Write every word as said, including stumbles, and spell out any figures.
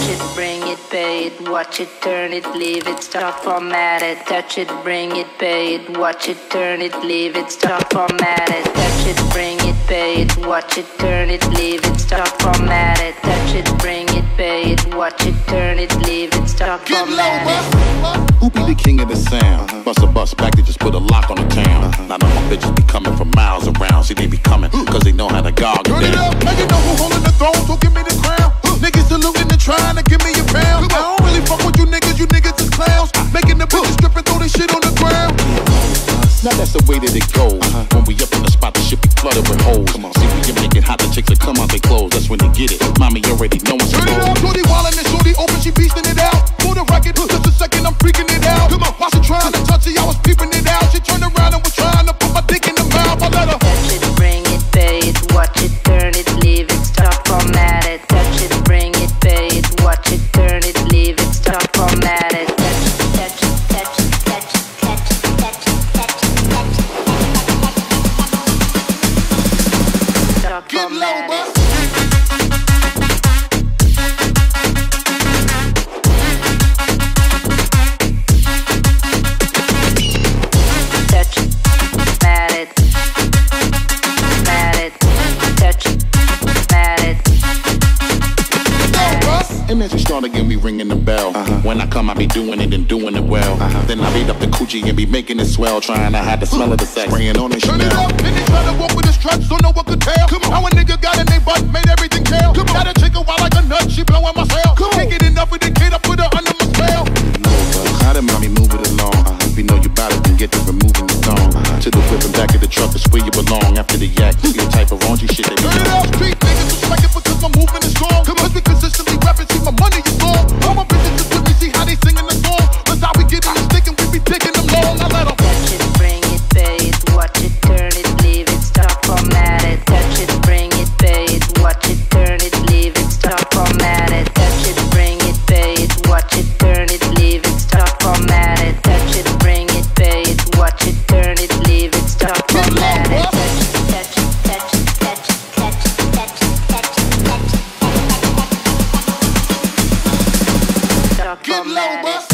Touch it, bring it, pay it, watch it, turn it, leave it, stop, format it. Touch it, bring it, pay it, watch it, turn it, leave it, stop, format it. Touch it, bring it, pay it, watch it, turn it, leave it, stop, format it. Touch it, bring it, pay it, watch it, turn it, leave it, stop, format it. Who be the king of the sound? Uh-huh. Bust a bus back, they just put a lock on the town. Uh-huh. Now all my bitches be coming from miles around. See, they be coming, cause they know how to gog Turn it it down. up, make it know who holding the throne, so give me the crown. Niggas saluting and trying to give me a pound. I don't really fuck with you niggas, you niggas is clowns. Making the bitches strip and throw this shit on the ground. Now that's the way that it goes. Uh-huh. When we up in the spot, the shit be flooded with hoes. Come on, see, we can make it hot, the chicks that come out they clothes. That's when they get it. Mommy already know what's Turn it up, shorty wildin' and shorty open, she beastin' it out. For the record, just a second, I'm freaking it out. Come on, while she trying to touch it, I was peeping it out. She turned around and was trying to put my dick in the mouth. I let her touch it, bring it, pay it, watch it, turn it, leave it, stop, format it. Touch it, bring it, pay it, watch it, turn it, leave it, stop, format it. Touch it, touch it, touch it, touch it, touch it, touch it, touch it, touch it. Stop, format it. Imagine start again, we ringing the bell. Uh-huh. When I come, I be doing it and doing it well. Uh-huh. Then I beat up the coochie and be making it swell. Trying to hide the smell of the sex, spraying on it. turn it up, and they try to walk with his trucks, don't know what could tell. Come on, how a nigga got in they butt, made everything count. Come on, got a chick a while like a nut, she blowing my cell. Can't get enough of the kid, I put her under my spell. How did mommy move it along? Uh-huh. If you know you bout it, then get to removing the thong. Uh-huh. To the whip and back of the truck, it's where you belong. After the yak, see the type of raunchy shit they be turn it up, street niggas respect it because my movement is strong. Come on, we consistently rapping, see my money is long. All my bitches just let me see how they singing the song. That's how we get in the stick and we be digging them long. I let them touch it, bring it, pay it, watch it, turn it, leave it, stop, format it. Touch it, bring it, pay it, watch it, turn it, leave it, stop, format it. Touch it, bring it, pay it, watch it, turn it, leave it, stop, format it. Touch it, bring it, pay it, watch it, turn it, leave it, stop, format it. Touch it, touch it, touch it, touch it, touch it, touch it, touch it, touch it, touch it. Stop, get low, format it. bus.